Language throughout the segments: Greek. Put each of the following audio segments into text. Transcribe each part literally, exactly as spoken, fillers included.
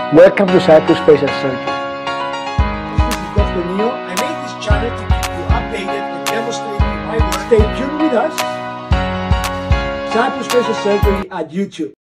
Welcome to Cyprus Facial Surgery. This is Doctor Neo. I made this channel to keep you updated and demonstrate my work. Stay tuned with us. Cyprus Facial Surgery at YouTube.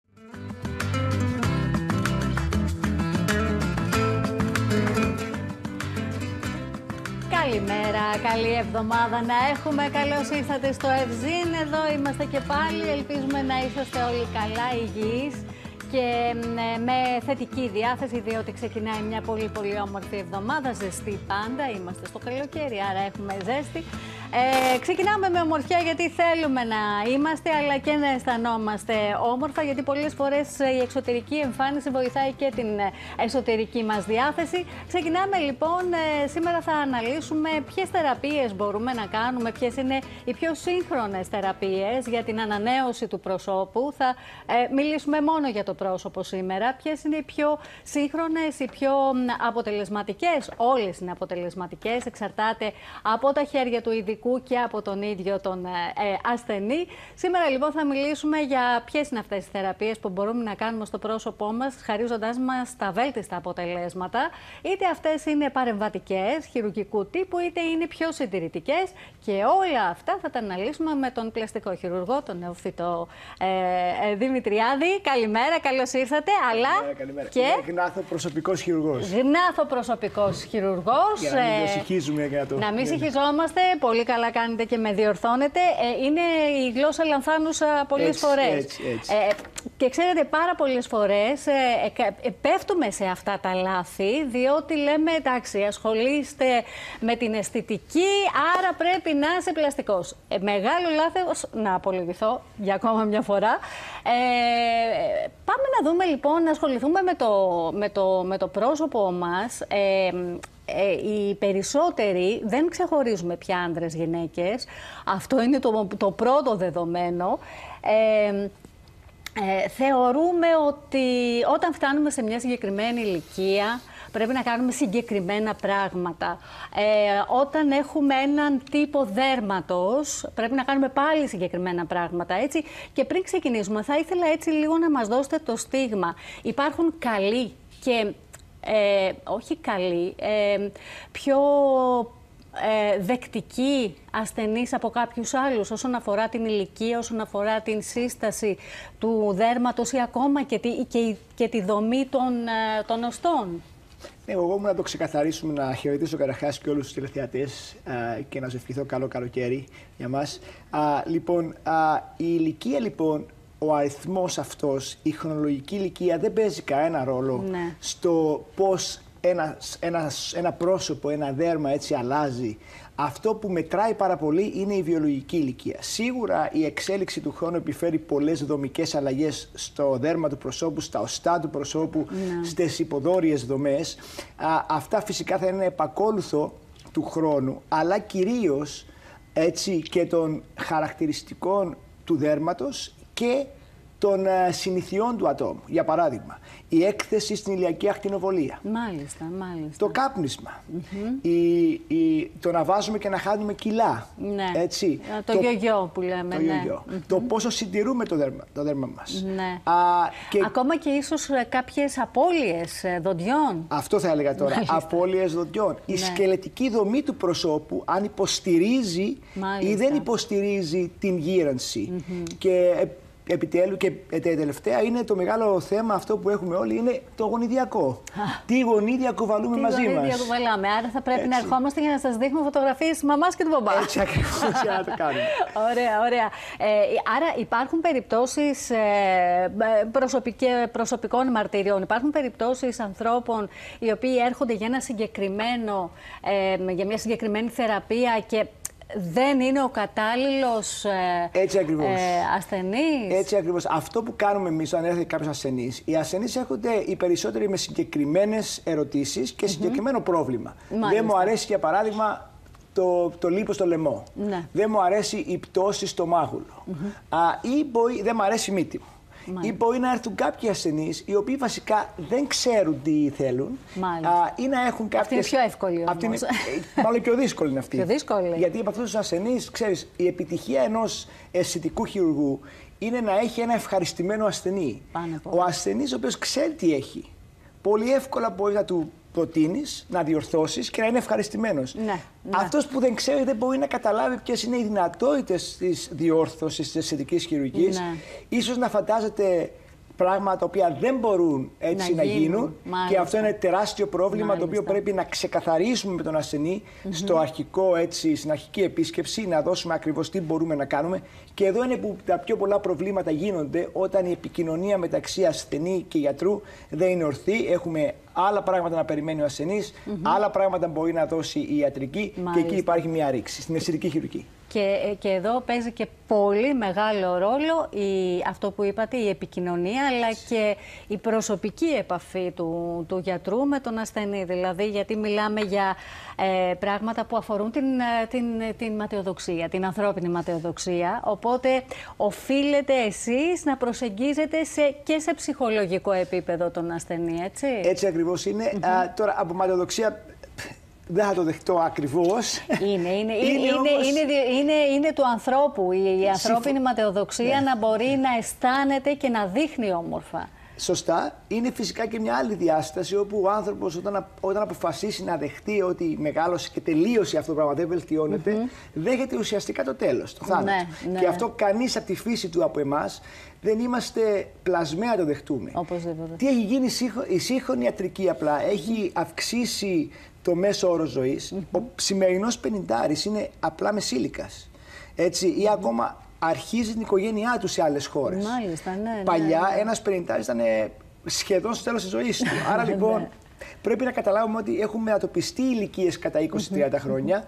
Καλημέρα, καλή εβδομάδα να έχουμε. Καλώς ήρθατε στο Ευζήν. Εδώ είμαστε και πάλι. Ελπίζουμε να είσαστε όλοι καλά, υγιείς και με θετική διάθεση, διότι ξεκινάει μια πολύ πολύ όμορφη εβδομάδα, ζεστή πάντα. Είμαστε στο καλοκαίρι, άρα έχουμε ζέστη. Ε, ξεκινάμε με ομορφιά γιατί θέλουμε να είμαστε, αλλά και να αισθανόμαστε όμορφα, γιατί πολλές φορές η εξωτερική εμφάνιση βοηθάει και την εσωτερική μας διάθεση. Ξεκινάμε λοιπόν, ε, σήμερα θα αναλύσουμε ποιες θεραπείες μπορούμε να κάνουμε, ποιες είναι οι πιο σύγχρονες θεραπείες για την ανανέωση του προσώπου. Θα ε, μιλήσουμε μόνο για το πρόσωπο σήμερα. Ποιες είναι οι πιο σύγχρονες, οι πιο αποτελεσματικές? Όλες είναι αποτελεσματικές, εξαρτάται από τα χέρια του ειδικού και από τον ίδιο τον ε, ασθενή. Σήμερα λοιπόν θα μιλήσουμε για ποιες είναι αυτές οι θεραπείες που μπορούμε να κάνουμε στο πρόσωπό μας, χαρίζοντάς μας τα βέλτιστα αποτελέσματα. Είτε αυτές είναι παρεμβατικές, χειρουργικού τύπου, είτε είναι πιο συντηρητικές, και όλα αυτά θα τα αναλύσουμε με τον πλαστικό χειρουργό, τον νεοφύτο ε, ε, Δημητριάδη. Καλημέρα, καλώς ήρθατε. Αλλά καλημέρα, καλημέρα. και γνάθο προσωπικός χειρουργός. Γνάθο προσωπικός χειρουργός. Για να μην ε, το συγχύζουμε για το... Να μην συγχυζόμαστε, πολύ καλά κάνετε και με διορθώνετε. Ε, είναι η γλώσσα λανθάνουσα πολλές έτσι, φορές. Έτσι, έτσι. Ε, και ξέρετε, πάρα πολλές φορές ε, ε, πέφτουμε σε αυτά τα λάθη, διότι λέμε, εντάξει, ασχολείστε με την αισθητική, άρα πρέπει να είσαι πλαστικός. Ε, μεγάλο λάθος, να απολογηθώ για ακόμα μια φορά. Ε, πάμε να δούμε λοιπόν, να ασχοληθούμε με το, με το, με το πρόσωπο μας. Ε, Ε, οι περισσότεροι δεν ξεχωρίζουμε πια άντρες, γυναίκες. Αυτό είναι το, το πρώτο δεδομένο. Ε, ε, θεωρούμε ότι όταν φτάνουμε σε μια συγκεκριμένη ηλικία πρέπει να κάνουμε συγκεκριμένα πράγματα. Ε, όταν έχουμε έναν τύπο δέρματος πρέπει να κάνουμε πάλι συγκεκριμένα πράγματα. Έτσι. Και πριν ξεκινήσουμε θα ήθελα έτσι λίγο να μας δώσετε το στίγμα. Υπάρχουν καλοί και Ε, όχι καλή, ε, πιο ε, δεκτική ασθενής από κάποιους άλλους όσον αφορά την ηλικία, όσον αφορά την σύσταση του δέρματος ή ακόμα και τη, και, και τη δομή των, ε, των οστών. Ναι, εγώ μου να το ξεκαθαρίσουμε, να χαιρετήσω καταρχάς και όλους τους τηλεθεατές και να σας ευχηθώ καλό καλοκαίρι για μας. Α, λοιπόν, α, η ηλικία λοιπόν, ο αριθμός αυτός, η χρονολογική ηλικία δεν παίζει κανένα ρόλο ναι. στο πώς ένας, ένας, ένα πρόσωπο, ένα δέρμα έτσι αλλάζει. Αυτό που μετράει πάρα πολύ είναι η βιολογική ηλικία. Σίγουρα η εξέλιξη του χρόνου επιφέρει πολλές δομικές αλλαγές στο δέρμα του προσώπου, στα οστά του προσώπου, ναι. στις υποδόρειες δομές. Α, αυτά φυσικά θα είναι επακόλουθο του χρόνου, αλλά κυρίως έτσι και των χαρακτηριστικών του δέρματος και των uh, συνηθιών του ατόμου. Για παράδειγμα, η έκθεση στην ηλιακή ακτινοβολία. Μάλιστα, μάλιστα. Το κάπνισμα. Mm-hmm. η, η, το να βάζουμε και να χάνουμε κιλά. Ναι. Έτσι. Το, το γιογιό που λέμε. Το, ναι. γιογιό. Mm-hmm. Το πόσο συντηρούμε το δέρμα, το δέρμα μας. Ναι. Α, και... Ακόμα και ίσως κάποιες απώλειες δοντιών. Αυτό θα έλεγα τώρα. Μάλιστα. Απώλειες δοντιών. Ναι. Η σκελετική δομή του προσώπου, αν υποστηρίζει Μάλιστα. ή δεν υποστηρίζει την γύρανση. Mm-hmm. Και επιτέλου και τελευταία είναι το μεγάλο θέμα αυτό που έχουμε όλοι, είναι το γονιδιακό. Τι γονίδια κουβαλούμε Τι μαζί μας. Τι γονίδια κουβαλάμε. Άρα θα πρέπει Έτσι. να ερχόμαστε για να σας δείχνουμε φωτογραφίες της μαμάς και του μπαμπά. Έτσι ακριβώς, για να το κάνουμε. Ωραία, ωραία. Ε, άρα υπάρχουν περιπτώσεις ε, προσωπικών μαρτυριών. Υπάρχουν περιπτώσεις ανθρώπων οι οποίοι έρχονται για, ένα συγκεκριμένο, ε, για μια συγκεκριμένη θεραπεία και δεν είναι ο κατάλληλος ε, Έτσι ακριβώς. ε, ασθενής. Έτσι ακριβώς. Αυτό που κάνουμε εμείς όταν έρχεται κάποιος ασθενής, οι ασθενείς έρχονται οι περισσότεροι με συγκεκριμένες ερωτήσεις και mm-hmm. συγκεκριμένο πρόβλημα. Μάλιστα. Δεν μου αρέσει, για παράδειγμα, το, το λίπος στο λαιμό. Ναι. Δεν μου αρέσει η πτώση στο μάγουλο. Mm-hmm. Α, ή μπορεί, δεν μου αρέσει η μύτη μου. Μάλιστα. Ή μπορεί να έρθουν κάποιοι ασθενείς οι οποίοι βασικά δεν ξέρουν τι θέλουν. Α, ή να έχουν κάποιες... Αυτή είναι πιο εύκολη όμως. Είναι... Μάλλον πιο δύσκολη είναι αυτή. Πιο δύσκολη. Γιατί από αυτούς τους ασθενείς, ξέρεις, η επιτυχία ενός αισθητικού χειρουργού είναι να έχει ένα ευχαριστημένο ασθενή. Ο ασθενής ο οποίος ξέρει τι έχει. πολύ εύκολα μπορεί να του προτείνεις, να διορθώσεις και να είναι ευχαριστημένος. Ναι, ναι. Αυτός που δεν ξέρει δεν μπορεί να καταλάβει ποιες είναι οι δυνατότητες της διόρθωσης της αισθητικής χειρουργικής. Ναι. Ίσως να φαντάζεται πράγματα τα οποία δεν μπορούν έτσι να, να γίνουν, γίνουν. Και αυτό είναι τεράστιο πρόβλημα. Μάλιστα. Το οποίο πρέπει να ξεκαθαρίσουμε με τον ασθενή mm-hmm. στο αρχικό, έτσι, στην αρχική επίσκεψη, να δώσουμε ακριβώς τι μπορούμε να κάνουμε. Και εδώ είναι που τα πιο πολλά προβλήματα γίνονται όταν η επικοινωνία μεταξύ ασθενή και γιατρού δεν είναι ορθή. Έχουμε άλλα πράγματα να περιμένει ο ασθενής, mm-hmm. άλλα πράγματα μπορεί να δώσει η ιατρική. Μάλιστα. Και εκεί υπάρχει μια ρήξη στην αισθητική χειρουργική. Και, και εδώ παίζει και πολύ μεγάλο ρόλο η, αυτό που είπατε, η επικοινωνία, αλλά και η προσωπική επαφή του, του γιατρού με τον ασθενή. Δηλαδή, γιατί μιλάμε για ε, πράγματα που αφορούν την, την, την ματαιοδοξία, την ανθρώπινη ματαιοδοξία. Οπότε, οφείλετε εσείς να προσεγγίζετε σε, και σε ψυχολογικό επίπεδο τον ασθενή, έτσι. Έτσι ακριβώς είναι. Mm-hmm. Α, τώρα, από ματαιοδοξία δεν θα το δεχτώ ακριβώς. Είναι, είναι, είναι, είναι, όμως... είναι, είναι, είναι του ανθρώπου η, η ανθρώπινη Συμφ... ματαιοδοξία ναι. να μπορεί να αισθάνεται και να δείχνει όμορφα. Σωστά. Είναι φυσικά και μια άλλη διάσταση όπου ο άνθρωπος όταν, όταν αποφασίσει να δεχτεί ότι μεγάλωσε και τελείωσε αυτό το πράγμα, δεν βελτιώνεται, mm-hmm. δέχεται ουσιαστικά το τέλος, το θάνατο. Ναι, ναι. Και αυτό κανείς από τη φύση του από εμάς δεν είμαστε πλασμένοι να το δεχτούμε. Οπωσδήποτε. Τι έχει γίνει η σύγχρονη ιατρική απλά, έχει αυξήσει το μέσο όρο ζωής. Mm-hmm. Ο σημερινός πενηντάρης είναι απλά μεσήλικας. Έτσι, ή mm-hmm. ακόμα αρχίζει την οικογένειά του σε άλλες χώρες. Μάλιστα, ναι. Παλιά ναι, ναι. ένας πενηντάρης ήταν σχεδόν στο τέλος της ζωής του. Άρα λοιπόν πρέπει να καταλάβουμε ότι έχουμε μετατοπιστεί ηλικίες κατά είκοσι με τριάντα χρόνια.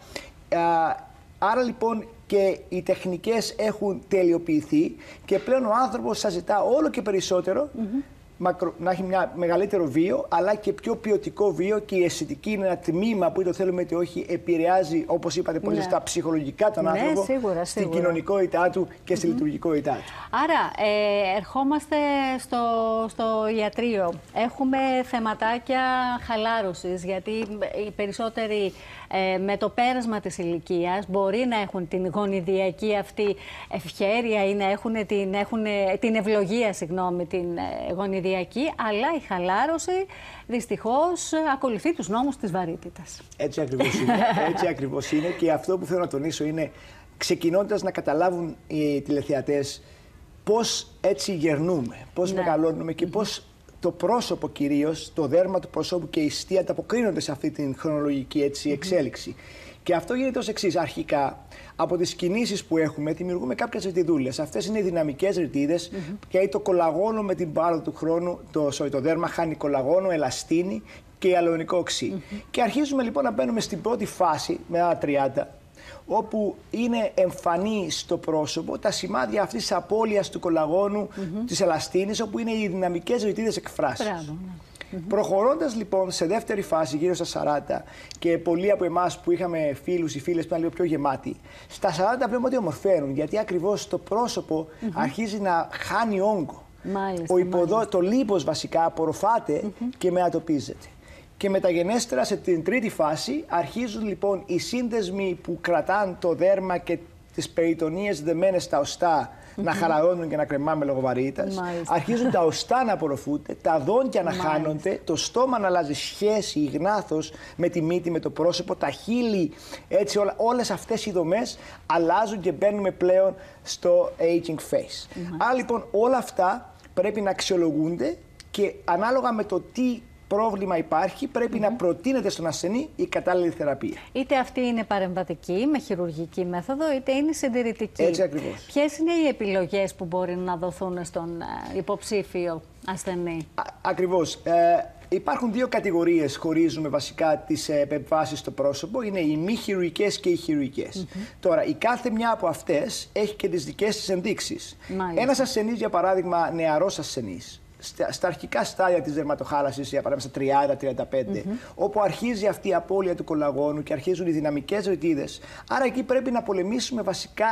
Άρα λοιπόν και οι τεχνικές έχουν τελειοποιηθεί και πλέον ο άνθρωπος σας ζητά όλο και περισσότερο mm-hmm. μακρο, να έχει μια μεγαλύτερο βίο, αλλά και πιο ποιοτικό βίο, και η αισθητική είναι ένα τμήμα που είτε θέλουμε είτε όχι επηρεάζει, όπως είπατε πολύ σωστά, ναι. ψυχολογικά τον ναι, άνθρωπο, σίγουρα, στην σίγουρα. κοινωνικότητά του και στη mm-hmm. λειτουργικότητά του. Άρα, ε, ερχόμαστε στο, στο ιατρείο. Έχουμε θεματάκια χαλάρωσης, γιατί οι περισσότεροι ε, με το πέρασμα της ηλικίας μπορεί να έχουν την γονιδιακή αυτή ευχέρεια ή να έχουν την, έχουν την ευλογία, συγγνώμη, την γονιδιακή, αλλά η χαλάρωση δυστυχώς ακολουθεί τους νόμους της βαρύτητας. Έτσι ακριβώς είναι. Έτσι ακριβώς είναι. Και αυτό που θέλω να τονίσω είναι, ξεκινώντας να καταλάβουν οι τηλεθεατές πώς έτσι γερνούμε, πώς ναι. μεγαλώνουμε και πώς το πρόσωπο κυρίως, το δέρμα του προσώπου και η ιστία ανταποκρίνονται σε αυτή την χρονολογική έτσι, εξέλιξη. Mm-hmm. Και αυτό γίνεται ως εξής. Αρχικά, από τις κινήσεις που έχουμε, δημιουργούμε κάποιες ρητιδούλες. Αυτές είναι οι δυναμικές ρητίδες, mm-hmm. και το κολαγόνο με την πάροδο του χρόνου, το, sorry, το δέρμα χάνει κολαγόνο, ελαστίνη και ιαλουρονικό οξύ. Mm-hmm. Και αρχίζουμε λοιπόν να μπαίνουμε στην πρώτη φάση, με ένα τριάντα, όπου είναι εμφανή στο πρόσωπο τα σημάδια αυτής της απώλειας του κολαγόνου, mm-hmm. της ελαστίνης, όπου είναι οι δυναμικές ρητίδες εκφράσεις. Μπράβο, ναι. Mm-hmm. Προχωρώντας λοιπόν σε δεύτερη φάση, γύρω στα σαράντα, και πολλοί από εμάς που είχαμε φίλους ή φίλες που ήταν λίγο πιο γεμάτοι, στα σαράντα βλέπουμε ότι ομορφαίνουν, γιατί ακριβώς το πρόσωπο mm-hmm. αρχίζει να χάνει όγκο. Μάλιστα, ο υποδό, το λίπος βασικά απορροφάται mm-hmm. και μετατοπίζεται. Και μεταγενέστερα σε την τρίτη φάση αρχίζουν λοιπόν οι σύνδεσμοι που κρατάνε το δέρμα και τις περιτονίες δεμένες στα οστά mm-hmm. να χαλαρώνουν και να κρεμάμε λόγω βαρύτητας. Αρχίζουν τα οστά να απορροφούνται, τα δόντια να χάνονται, το στόμα να αλλάζει σχέση ή γνάθος με τη μύτη, με το πρόσωπο, τα χείλη, έτσι όλα, όλες αυτές οι δομές αλλάζουν και μπαίνουμε πλέον στο aging face. Mm-hmm. Άρα λοιπόν όλα αυτά πρέπει να αξιολογούνται και ανάλογα με το τι πρόβλημα υπάρχει, πρέπει mm-hmm. να προτείνεται στον ασθενή η κατάλληλη θεραπεία. Είτε αυτή είναι παρεμβατική, με χειρουργική μέθοδο, είτε είναι συντηρητική. Έτσι ακριβώς. Ποιες είναι οι επιλογές που μπορεί να δοθούν στον υποψήφιο ασθενή? Α, ακριβώς. Ε, υπάρχουν δύο κατηγορίες, χωρίζουμε βασικά τις επεμβάσεις στο πρόσωπο. Είναι οι μη χειρουργικές και οι χειρουργικές. Mm-hmm. Τώρα, η κάθε μια από αυτές έχει και τις δικές της ενδείξεις. Ένας ασθενής, για παράδειγμα, νεαρός ασθενής, στα αρχικά στάδια της δερματοχάλασης, για παράδειγμα στα τριάντα τριάντα πέντε, mm-hmm. όπου αρχίζει αυτή η απώλεια του κολαγόνου και αρχίζουν οι δυναμικές ρητίδες. Άρα εκεί πρέπει να πολεμήσουμε βασικά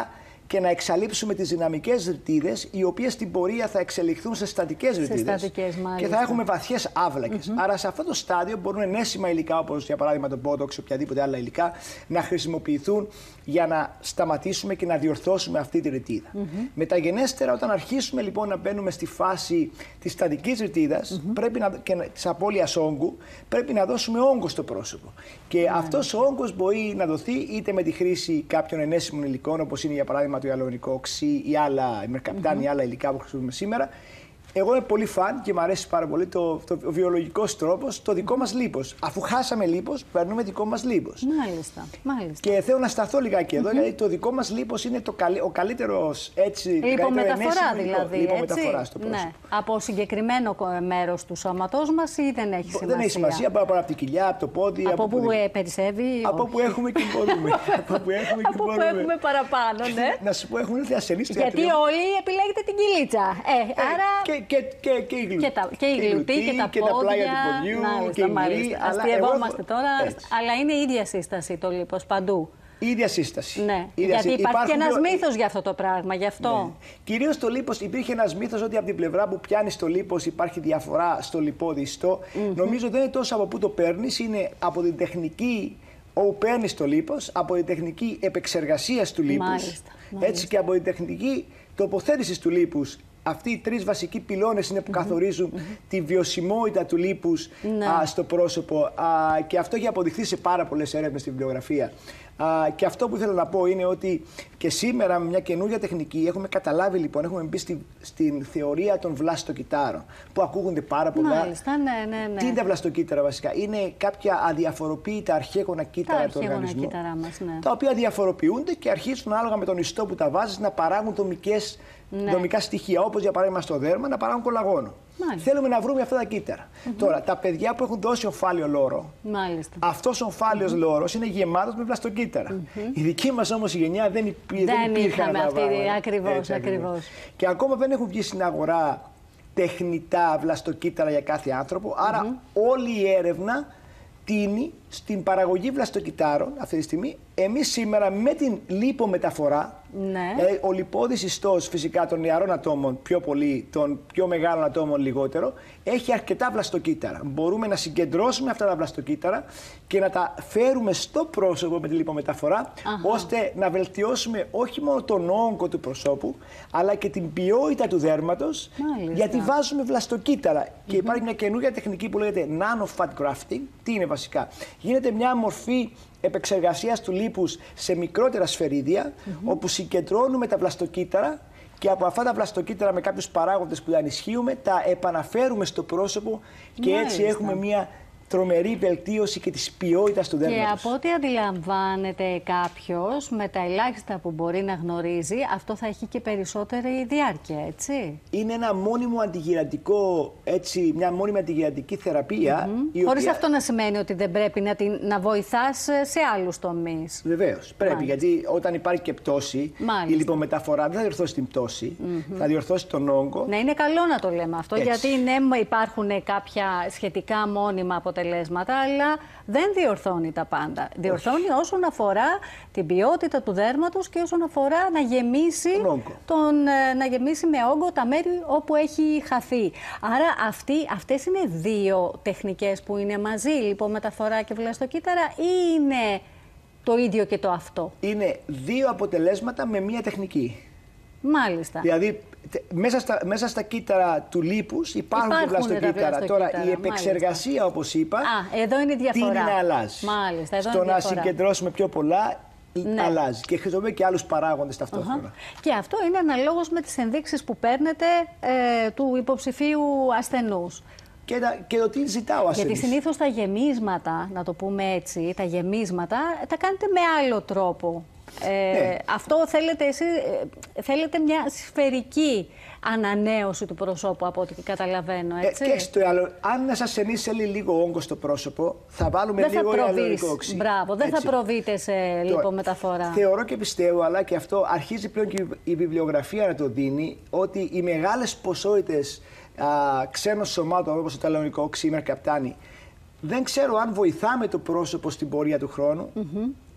και να εξαλείψουμε τις δυναμικές ρητίδες, οι οποίες στην πορεία θα εξελιχθούν σε στατικές ρητίδες και θα έχουμε βαθιές άβλακες. Mm-hmm. Άρα σε αυτό το στάδιο μπορούν ενέσιμα υλικά, όπως για παράδειγμα το Botox ή οποιαδήποτε άλλα υλικά, να χρησιμοποιηθούν για να σταματήσουμε και να διορθώσουμε αυτή τη ρητίδα. Mm-hmm. Μεταγενέστερα, όταν αρχίσουμε λοιπόν να μπαίνουμε στη φάση της στατικής ρητίδας mm-hmm. πρέπει να, και της απώλειας όγκου, πρέπει να δώσουμε όγκο στο πρόσωπο. Και mm-hmm. αυτός ο όγκος μπορεί να δοθεί είτε με τη χρήση κάποιων ενέσιμων υλικών, όπως είναι για παράδειγμα το ιαλουρονικό οξύ ή άλλα, η μερκαπτάνη ή mm-hmm. άλλα υλικά που χρησιμοποιούμε σήμερα. Εγώ είμαι πολύ φαν και μου αρέσει πάρα πολύ το, το, το βιολογικός τρόπος, το δικό μας λίπος. Αφού χάσαμε λίπος, παίρνουμε δικό μας λίπος. Μάλιστα, μάλιστα. Και θέλω να σταθώ λιγάκι εδώ, mm-hmm. γιατί το δικό μας λίπος είναι το καλύ, ο καλύτερος έτσι. Λιπομεταφορά δηλαδή. Λιπομεταφορά στο πρόσωπο. Ναι. Από συγκεκριμένο μέρος του σώματός μας ή δεν έχει σημασία? Δεν έχει σημασία, πάρα από την κοιλιά, από το πόδι. Από, από πού που περισσεύει? Από που έχουμε και μπορούμε. Από που έχουμε και μπορούμε. Από που έχουμε παραπάνω, ναι. Να σου πω, έχουν έρθει ασθενείς. Γιατί όλοι επιλέγετε την κοιλίτσα. Ε, άρα. Και, και, και η γλουτή. Και, τα, και η γλουτή και, τα, και πόδια, τα πλάγια του ποδιού. Μάλιστα, και η μάλιστα. Αστειευόμαστε τώρα, έτσι. Αλλά είναι η ίδια σύσταση το λίπος παντού. Η ίδια σύσταση. Ναι. ίδια Γιατί σύ... υπάρχει και ένας δύο... μύθος για αυτό το πράγμα, γι' αυτό. Ναι. Κυρίως το λίπος, υπήρχε ένας μύθος ότι από την πλευρά που πιάνει το λίπος υπάρχει διαφορά στο λιπόδι ιστό. Mm-hmm. Νομίζω δεν είναι τόσο από πού το παίρνεις, είναι από την τεχνική όπου παίρνεις το λίπος, από την τεχνική επεξεργασίας του λίπους. Μάλιστα, μάλιστα. Έτσι και από την τεχνική τοποθέτησης του λίπους. Αυτοί οι τρεις βασικοί πυλώνες είναι που mm-hmm. καθορίζουν mm-hmm. τη βιωσιμότητα του λίπους ναι. α, στο πρόσωπο α, και αυτό έχει αποδειχθεί σε πάρα πολλές έρευνες στη βιβλιογραφία. Α, και αυτό που ήθελα να πω είναι ότι και σήμερα με μια καινούργια τεχνική έχουμε καταλάβει λοιπόν, έχουμε μπει στη, στην θεωρία των βλαστοκυτάρων που ακούγονται πάρα πολλά. Μάλιστα, ναι, ναι, ναι. Τι είναι τα βλαστοκύτταρα βασικά? Είναι κάποια αδιαφοροποίητα αρχαίγωνα κύτταρα του οργανισμού, μας, ναι. τα οποία διαφοροποιούνται και αρχίζουν ανάλογα με τον ιστό που τα βάζεις να παράγουν δομικές, ναι. δομικά στοιχεία, όπως για παράδειγμα στο δέρμα να παράγουν κολαγόνο. Μάλιστα. Θέλουμε να βρούμε αυτά τα κύτταρα. Mm-hmm. Τώρα, τα παιδιά που έχουν δώσει ομφάλιο λόρο, αυτός ο ομφάλιος mm-hmm. λόρος είναι γεμάτος με βλαστοκύτταρα. Mm-hmm. Η δική μας όμως η γενιά δεν, υπή, δεν, δεν υπήρχαν αυτή, ακριβώς, έτσι, ακριβώς. Και ακόμα δεν έχουν βγει στην αγορά τεχνητά βλαστοκύτταρα για κάθε άνθρωπο. Άρα mm-hmm. όλη η έρευνα τίνει στην παραγωγή βλαστοκυτάρων αυτή τη στιγμή. Εμείς σήμερα με την λιπομεταφορά, ναι. δηλαδή ο λιπόδης ιστός φυσικά των νεαρών ατόμων πιο πολύ, των πιο μεγάλων ατόμων λιγότερο, έχει αρκετά βλαστοκύτταρα. Μπορούμε να συγκεντρώσουμε αυτά τα βλαστοκύτταρα και να τα φέρουμε στο πρόσωπο με τη λιπομεταφορά, Αχα. ώστε να βελτιώσουμε όχι μόνο τον όγκο του προσώπου, αλλά και την ποιότητα του δέρματος, Μάλιστα. γιατί βάζουμε βλαστοκύτταρα. Mm-hmm. Και υπάρχει μια καινούργια τεχνική που λέγεται nano fat grafting. Τι είναι βασικά? Γίνεται μια μορφή επεξεργασίας του λίπους σε μικρότερα σφαιρίδια, mm-hmm. όπου συγκεντρώνουμε τα βλαστοκύτταρα και από αυτά τα βλαστοκύτταρα με κάποιους παράγοντες που τα ενισχύουμε, τα επαναφέρουμε στο πρόσωπο και Μάλιστα. έτσι έχουμε μια τρομερή βελτίωση και της ποιότητας του δέρματος. Και από ό,τι αντιλαμβάνεται κάποιος, με τα ελάχιστα που μπορεί να γνωρίζει, αυτό θα έχει και περισσότερη διάρκεια, έτσι. Είναι ένα μόνιμο αντιγυραντικό, έτσι, μια μόνιμη αντιγυραντική θεραπεία. Mm-hmm. η Χωρίς οποία... αυτό να σημαίνει ότι δεν πρέπει να, την, να βοηθάς σε άλλους τομείς. Βεβαίως, πρέπει, Μάλιστα. γιατί όταν υπάρχει και πτώση, Μάλιστα. η λιπομεταφορά δεν θα διορθώσει την πτώση, mm-hmm. θα διορθώσει τον όγκο. Ναι, είναι καλό να το λέμε αυτό, έτσι. γιατί ναι, υπάρχουν κάποια σχετικά μόνιμα αποτελέσματα. Αλλά δεν διορθώνει τα πάντα. Όχι. Διορθώνει όσον αφορά την ποιότητα του δέρματος και όσον αφορά να γεμίσει, τον, να γεμίσει με όγκο τα μέρη όπου έχει χαθεί. Άρα αυτοί, αυτές είναι δύο τεχνικές που είναι μαζί, λιπομεταφορά και βλαστοκύτταρα, ή είναι το ίδιο και το αυτό? Είναι δύο αποτελέσματα με μία τεχνική. Μάλιστα. Δηλαδή, μέσα στα, μέσα στα κύτταρα του λίπους υπάρχουν, υπάρχουν και βλαστοκύτταρα. Τώρα, η επεξεργασία, Μάλιστα. όπως είπα, Α, εδώ είναι η διαφορά. Τι είναι να αλλάζει. Μάλιστα, εδώ Στο είναι να διαφορά. συγκεντρώσουμε πιο πολλά, ναι. αλλάζει. Και χρησιμοποιούμε και άλλους παράγοντες ταυτόχρονα. Uh-huh. Και αυτό είναι αναλόγως με τις ενδείξεις που παίρνετε ε, του υποψηφίου ασθενούς. Και, τα, και το τι ζητάω ασθενής. Γιατί συνήθως τα γεμίσματα, να το πούμε έτσι, τα γεμίσματα τα κάνετε με άλλο τρόπο. Ε, ναι. Αυτό θέλετε εσείς, θέλετε μια σφαιρική ανανέωση του προσώπου, από ό,τι καταλαβαίνω, έτσι. Ε, και στο άλλο, αν ένας ασθενής θέλει λίγο όγκο στο πρόσωπο, θα βάλουμε δεν λίγο ιαλουρονικό οξύ. Μπράβο, δεν έτσι. θα προβείτε σε λιπομεταφορά. Θεωρώ και πιστεύω, αλλά και αυτό αρχίζει πλέον και η βιβλιογραφία να το δίνει, ότι οι μεγάλες ποσότητες α, ξένων σωμάτων, όπως το ιαλουρονικό οξύ, η μερκαπτάνη, δεν ξέρω αν βοηθάμε το πρόσωπο στην πορεία του χρόνου. Mm-hmm.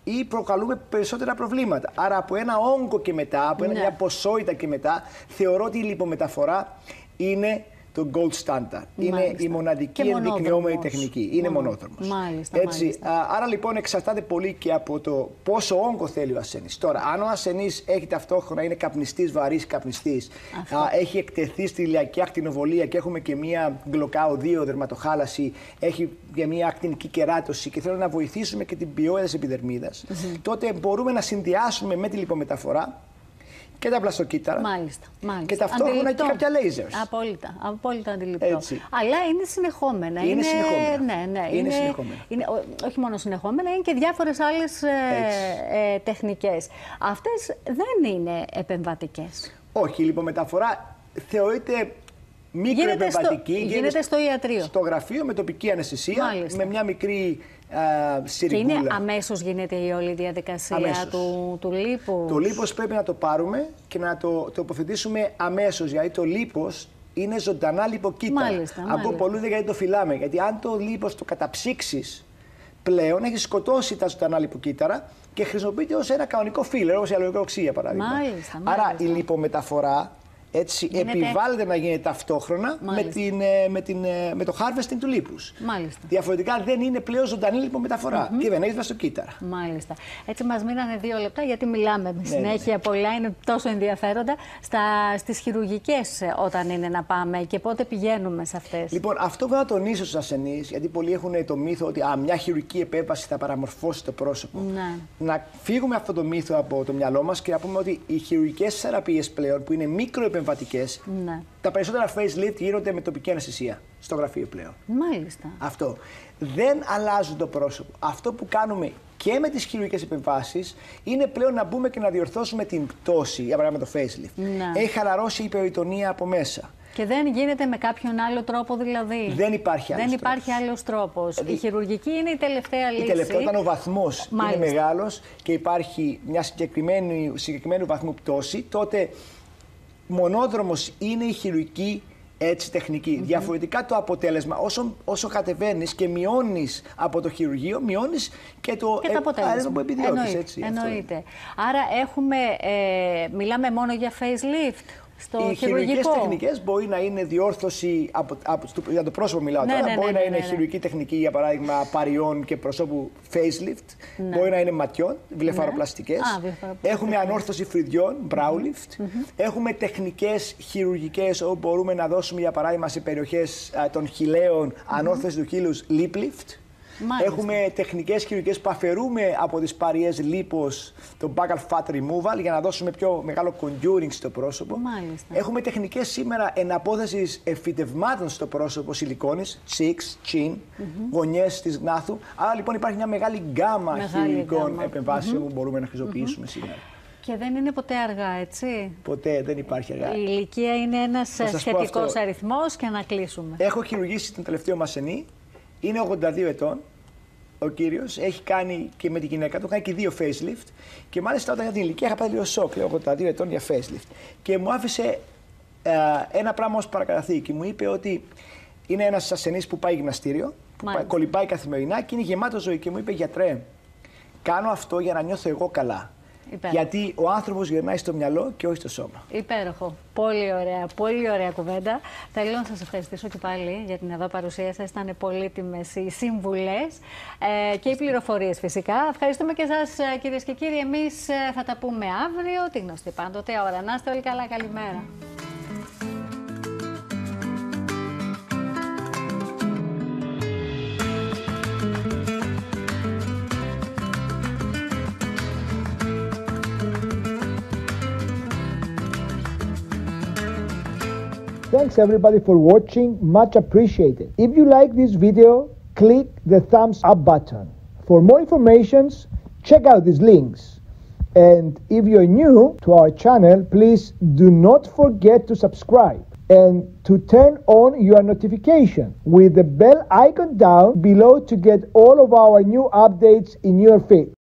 ή προκαλούμε περισσότερα προβλήματα. Άρα από ένα όγκο και μετά, από ένα, ναι. μια ποσότητα και μετά, θεωρώ ότι η λιπομεταφορά είναι το gold standard. Μάλιστα. Είναι η μοναδική ενδεικνυόμενη τεχνική. Είναι μονόδρομος. Μάλιστα, Έτσι, μάλιστα. α, άρα λοιπόν εξαρτάται πολύ και από το πόσο όγκο θέλει ο ασθενής. Τώρα, αν ο ασθενής έχει ταυτόχρονα, είναι καπνιστής, βαρύς καπνιστής, α, έχει εκτεθεί στη ηλιακή ακτινοβολία και έχουμε και μία γκλοκάο δύο δερματοχάλαση, έχει και μία ακτινική κεράτωση και θέλουμε να βοηθήσουμε και την ποιότητα της επιδερμίδας, mm-hmm. τότε μπορούμε να συνδυάσουμε με τη λιπομεταφορά και τα πλαστοκύτταρα. Μάλιστα, μάλιστα. Και ταυτόχρονα αντιληπτό. Και κάποια λέιζερς. Απόλυτα, απόλυτα αντιληπτό. Έτσι. Αλλά είναι συνεχόμενα. Είναι, είναι συνεχόμενα. Ναι, ναι, είναι, είναι συνεχόμενα. Είναι, όχι μόνο συνεχόμενα, είναι και διάφορες άλλες ε, ε, τεχνικές. Αυτές δεν είναι επεμβατικές. Όχι, η λιπομεταφορά θεωρείται μικροεπεμβατική. Γίνεται, στο, γίνεται στο ιατρείο. Στο γραφείο με τοπική αναισθησία, Μάλιστα. με μια μικρή α, σιριγκούλα. Και είναι αμέσως γίνεται η όλη διαδικασία του, του λίπους. Το λίπος πρέπει να το πάρουμε και να το τοποθετήσουμε αμέσως, γιατί το λίπος είναι ζωντανά λιποκύτταρα. Μάλιστα, Από μάλιστα. πολλούς δεν γιατί το φυλάμε. Γιατί αν το λίπος το καταψύξεις πλέον, έχει σκοτώσει τα ζωντανά λιποκύτταρα και χρησιμοποιείται ως ένα κανονικό φύλλερ, όπως η αλογικό οξύ, για παράδειγμα. Μάλιστα, Άρα μάλιστα. η λιπομεταφορά έτσι Γίνεται... επιβάλλεται να γίνει ταυτόχρονα με, την, με, την, με το harvesting του λίπους. Μάλιστα. Διαφορετικά δεν είναι πλέον ζωντανή λιπομεταφορά mm-hmm. και δεν έχει βλαστοκύτταρα. Μάλιστα. Έτσι μας μείνανε δύο λεπτά γιατί μιλάμε με συνέχεια ναι. πολλά, είναι τόσο ενδιαφέροντα. Στα, στις χειρουργικές όταν είναι να πάμε και πότε πηγαίνουμε σε αυτές. Λοιπόν, αυτό που θα τονίσω στους ασθενείς, γιατί πολλοί έχουν το μύθο ότι α, μια χειρουργική επέμβαση θα παραμορφώσει το πρόσωπο. Ναι. Να φύγουμε αυτό το μύθο από το μυαλό μας και να πούμε ότι οι χειρουργικές θεραπείες πλέον που είναι μικροεπεμβατικές, ναι. τα περισσότερα facelift γίνονται με τοπική αναισθησία στο γραφείο πλέον. Μάλιστα. Αυτό. Δεν αλλάζουν το πρόσωπο. Αυτό που κάνουμε και με τις χειρουργικές επεμβάσεις είναι πλέον να μπούμε και να διορθώσουμε την πτώση, για παράδειγμα το facelift. Ναι. Έχει χαλαρώσει η περιτονία από μέσα. Και δεν γίνεται με κάποιον άλλο τρόπο δηλαδή. Δεν υπάρχει άλλος Δεν υπάρχει τρόπος. άλλος τρόπος. Δηλαδή, η χειρουργική είναι η τελευταία λύση. Η τελευταία, όταν ο βαθμός Μάλιστα. είναι μεγάλος και υπάρχει μια συγκεκριμένη, συγκεκριμένου βαθμού πτώση, τότε μονόδρομος είναι η χειρουργική έτσι, τεχνική. Mm-hmm. Διαφορετικά το αποτέλεσμα, όσο, όσο κατεβαίνεις και μειώνεις από το χειρουργείο, μειώνεις και το, και το αποτέλεσμα που επιδιώκεις. Εννοείται. Έτσι, Εννοείται. Άρα έχουμε, ε, μιλάμε μόνο για facelift. Στο οι χειρουργικές τεχνικές μπορεί να είναι διόρθωση, από, από, στο, για το πρόσωπο μιλάω ναι, τώρα, ναι, μπορεί ναι, να ναι, είναι ναι, ναι. χειρουργική τεχνική για παράδειγμα παριών και προσώπου facelift, ναι. μπορεί να είναι ματιών, βλεφαροπλαστικές, ναι. Α, βλεφαροπλαστικές. Έχουμε ανόρθωση φρυδιών, brow lift, mm-hmm. έχουμε τεχνικές χειρουργικές όπου μπορούμε να δώσουμε για παράδειγμα σε περιοχές α, των χειλαίων mm-hmm. ανόρθωση του χείλους lip lift. Μάλιστα. Έχουμε τεχνικές χειρουργικές που αφαιρούμε από τις παριές λίπος το buccal fat removal για να δώσουμε πιο μεγάλο conjuring στο πρόσωπο. Μάλιστα. Έχουμε τεχνικές σήμερα εναπόθεσης εφυτευμάτων στο πρόσωπο σιλικόνης, cheeks, chin, mm-hmm. γωνιές της γνάθου. Άρα λοιπόν υπάρχει μια μεγάλη γκάμα μεγάλη χειρουργικών γκάμα. επεμβάσεων mm-hmm. που μπορούμε να χρησιμοποιήσουμε mm-hmm. σήμερα. Και δεν είναι ποτέ αργά, έτσι. Ποτέ δεν υπάρχει αργά. Η ηλικία είναι ένας σχετικός αριθμός και να κλείσουμε. Έχω χειρουργήσει τον τελευταίο μας ασθενή. Είναι ογδόντα δύο ετών ο κύριος, έχει κάνει και με τη γυναίκα του, κάνει και δύο facelift και μάλιστα όταν για την ηλικία είχα πάει λίγο σοκ, λέω ογδόντα δύο ετών για facelift και μου άφησε ε, ένα πράγμα ως παρακαταθήκη, μου είπε ότι είναι ένας ασθενής που πάει γυμναστήριο, που πάει, κολυμπάει καθημερινά και είναι γεμάτο ζωή και μου είπε γιατρέ, κάνω αυτό για να νιώθω εγώ καλά. Υπέροχο. Γιατί ο άνθρωπος γυρνάει στο μυαλό και όχι στο σώμα. Υπέροχο. Πολύ ωραία, πολύ ωραία κουβέντα. Θέλω να σας ευχαριστήσω και πάλι για την εδώ παρουσία σας. Ήταν πολύτιμες οι σύμβουλες ε, και οι πληροφορίες φυσικά. Ευχαριστούμε και εσάς κυρίες και κύριοι. Εμείς θα τα πούμε αύριο, τη γνωστή πάντοτε ώρα. Να είστε όλοι καλά. Καλημέρα. Thanks everybody for watching, much appreciated. If you like this video, click the thumbs up button. For more information, check out these links. And if you're new to our channel, please do not forget to subscribe and to turn on your notification with the bell icon down below to get all of our new updates in your feed.